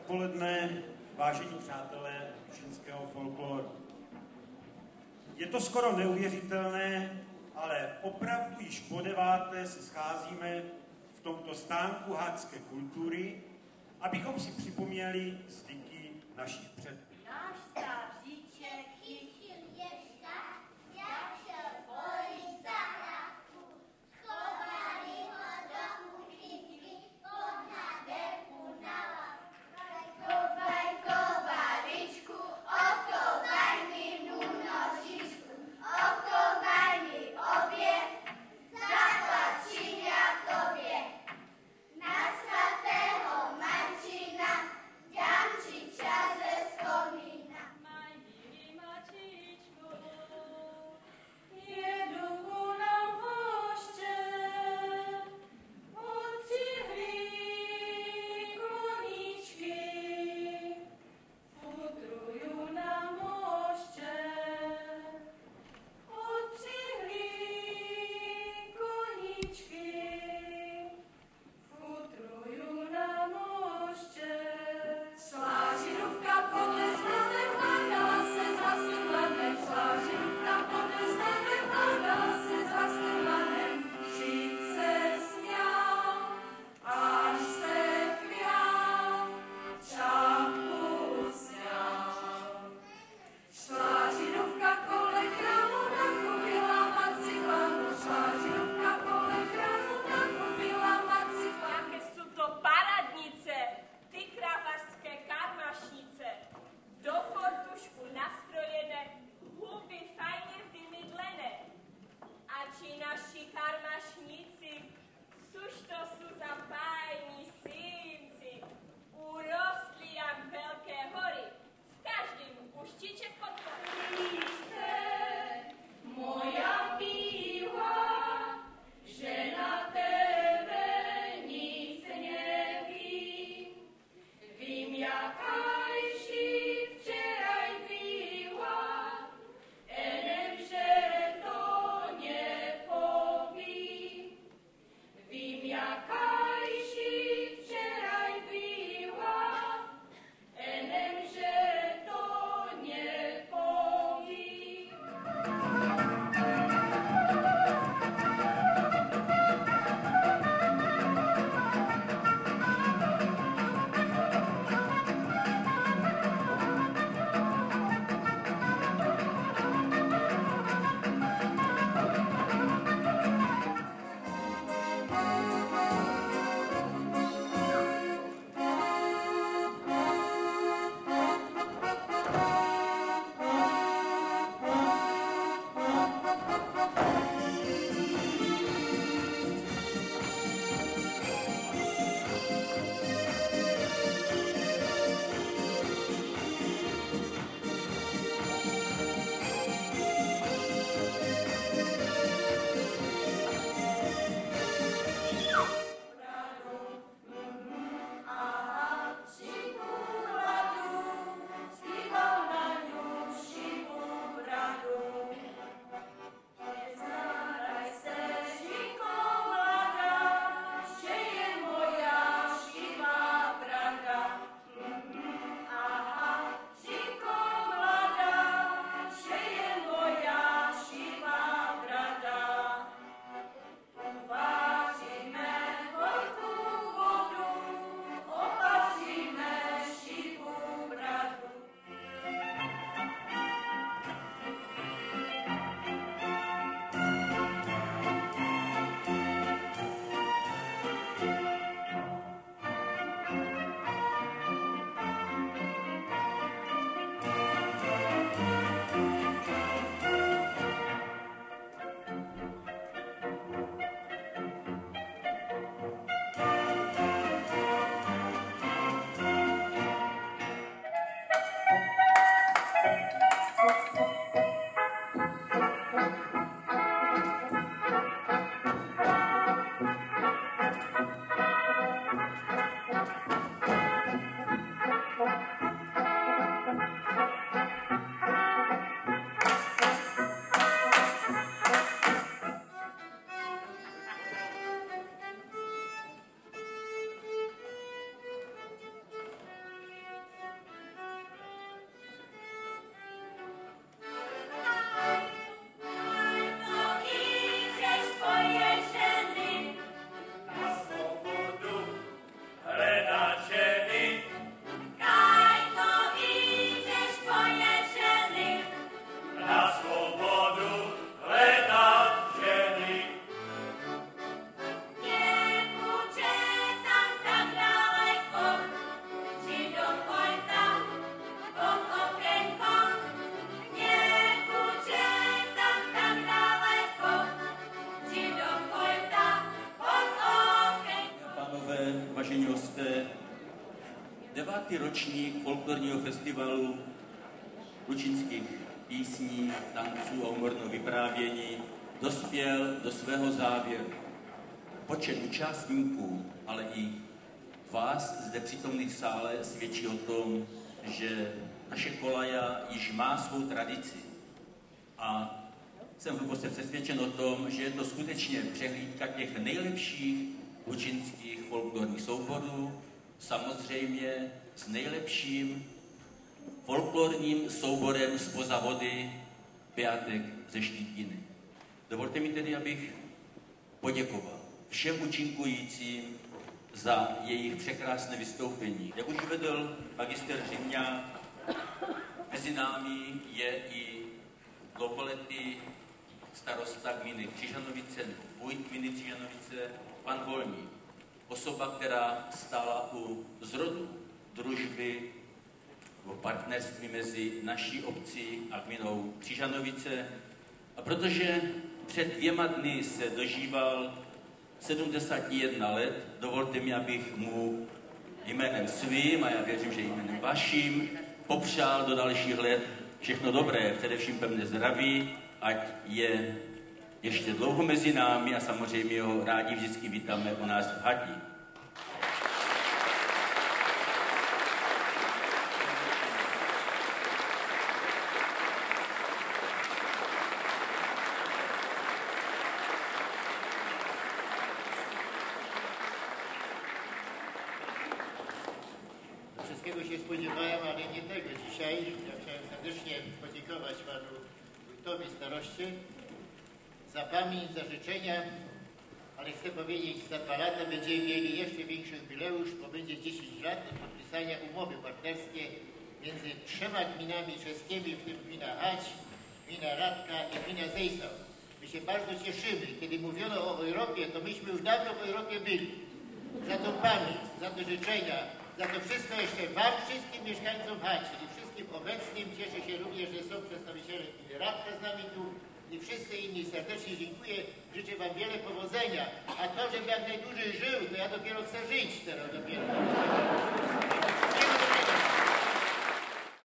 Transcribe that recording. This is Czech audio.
odpoledne, vážení přátelé čínského folkloru. Je to skoro neuvěřitelné, ale opravdu již po 9. se scházíme v tomto stánku hádské kultury, abychom si připomněli zvyky našich předků. Náš staříček chytil ježka, jak šel volit zahrádku. Schovali ho do kuchyňky, pod nádherku na lávku. Kovaličku, okovaj mi mnou nožičku, okovaj mi obě, zaplatím já tobě. Na svatého Martina dám ti čas ze komína. 9. ročník folklorního festivalu lučinských písní, tanců a humorného vyprávění dospěl do svého závěru. Počet účastníků, ale i vás zde přítomných v sále svědčí o tom, že naše Kolaja již má svou tradici. A jsem hluboce přesvědčen o tom, že je to skutečně přehlídka těch nejlepších lučinských folklorních souborů, samozřejmě s nejlepším folklorním souborem zpoza vody Beatek ze Štítiny. Dovolte mi tedy, abych poděkoval všem účinkujícím za jejich překrásné vystoupení. Jak už uvedl magister Řimňák, mezi námi je i dlouholetý starosta gminy Křižanovice, vůjt gminy Křižanovice, pan Volný. Osoba, která stála u zrodu družby nebo partnerství mezi naší obcí a gminou Křižanovice. A protože před 2 dny se dožíval 71 let, dovolte mi, abych mu jménem svým, a já věřím, že jménem vaším, popřál do dalších let všechno dobré, především pevné zdraví, ať je ještě dlouho mezi námi a samozřejmě ho rádi vždycky vítáme u nás v Hati. Wszystkiego się spodziewałem, ale nie tego dzisiaj. Ja chciałem serdecznie podziękować panu wójtowi, staroście za pamięć, za życzenia, ale chcę powiedzieć, za 2 lata będziemy mieli jeszcze większy jubileusz, bo będzie 10 lat od podpisania umowy partnerskiej między 3 gminami czeskimi, w tym gmina Hać, gmina Radka i gmina Zejsał. My się bardzo cieszymy. Kiedy mówiono o Europie, to myśmy już dawno w Europie byli. Za tą pamięć, za te życzenia, za to wszystko jeszcze wam, wszystkim mieszkańcom Haci i wszystkim obecnym. Cieszę się również, że są przedstawiciele gminy Radka z nami tu i wszyscy inni. Serdecznie dziękuję. Życzę wam wiele powodzenia. A to, żebym jak najdłużej żył, to ja dopiero chcę żyć teraz dopiero.